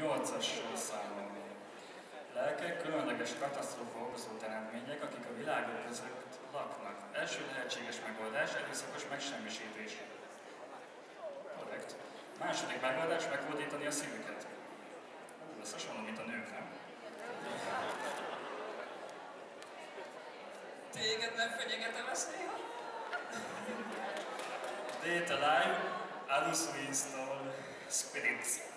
8-as számolni. Lelkek különleges katasztrófa okozó teremtmények, akik a világok között laknak. Első lehetséges megoldás, erőszakos megsemmisítés. Korrekt. Második megoldás, meghódítani a szívüket. Ez hasonló, mint a nők, nem? Téged nem fenyegetem ezt néha? Data Live, Adus Winstall, Spirits.